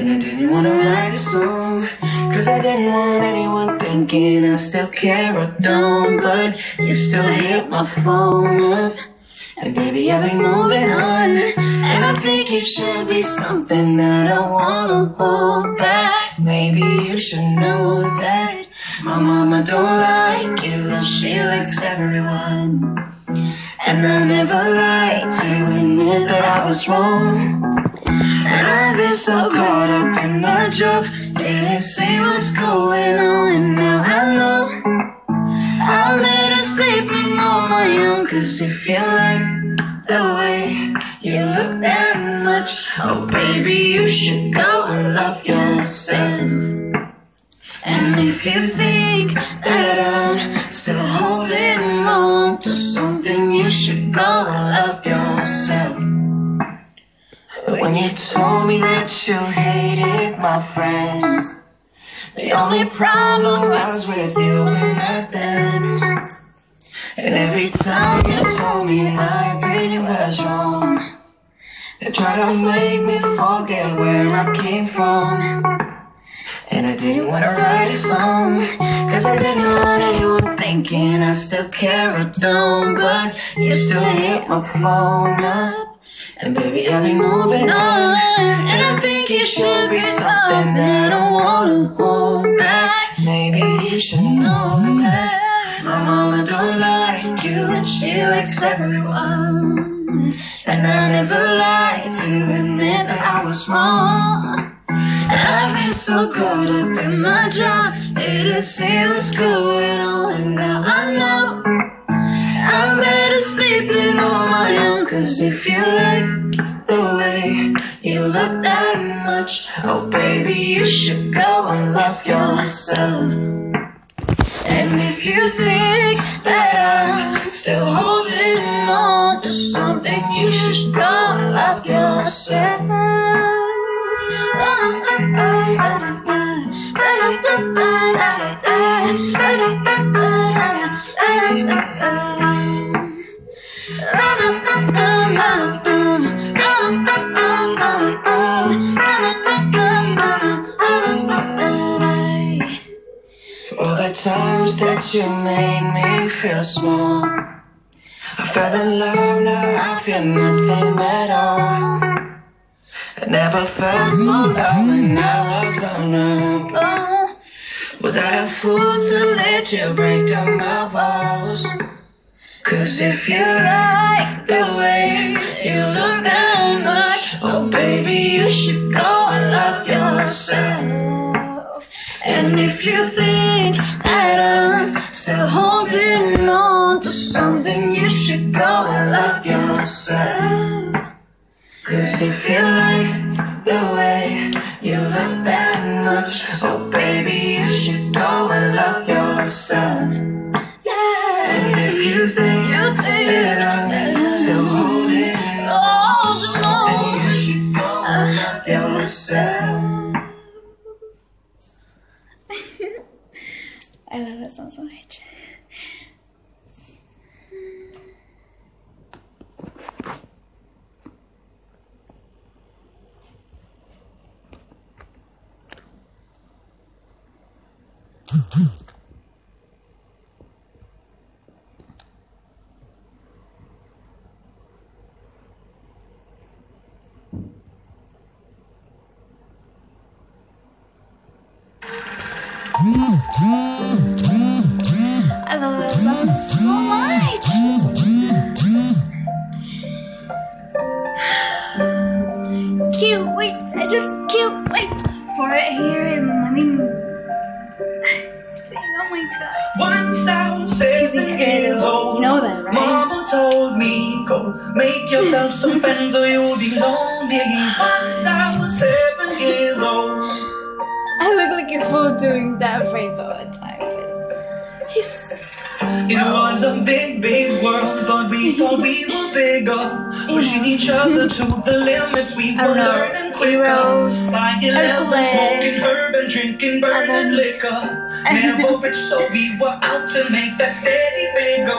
And I didn't wanna write a song, cause I didn't want anyone thinking I still care or don't. But you still hit my phone up, and baby I've been moving on. And I think it should be something that I wanna hold back. Maybe you should know that my mama don't like you, and she likes everyone. And I never like to admit that I was wrong. And I've been so caught up in my job, didn't see what's going on. And now I know I'm better sleeping on my own. Cause if you like the way you look that much, oh baby, you should go and love yourself. And if you think that I'm still holding on to something, you should go and love yourself. When you told me that you hated my friends, the only problem was with you and not them. And every time you told me I really was wrong, you tried to make me forget where I came from. And I didn't wanna write a song, cause I didn't want anyone thinking I still care or don't. But you still hit my phone up, and baby I've been moving on. And I think it should be something that I wanna hold back. Maybe you should know that my mama don't like you, and she likes everyone. And I never like to admit that I was wrong. And I've been so caught up in my job, didn't see what's going on. And now I know I'm better sleeping on my own. Cause if you like the way you look that much, oh baby, you should go and love yourself. And if you think that I'm still holding on to something, you should go and love yourself. All the times that you made me feel small, I fell in love, now I feel nothing at all. I never felt so love when I was grown up. Oh, was I a fool to let you break down my walls? Cause if you like the way you look that much, oh baby, you should go and love yourself. And if you think that I'm still holding on to something, you should go and love yourself. Cause if you like the way you look that much, oh baby, you should go and love yourself. Yeah. And if you think that I'm still holding on to something, you should go and love yourself. I love that song so much. I love that song so much. Can't wait. I just can't wait for it here in sing. Oh my god. Once I was 7 years old, you know that, right? Mama told me, go make yourself some friends or you'll be lonely. Once I was 7 years old. I look like a fool doing that phrase all the time. It was a big, big world, but we thought we were bigger. Pushing each other to the limits, we were learning quicker. By 11, smoking herb and drinking burning liquor. Never rich, so we were out to make that steady figure.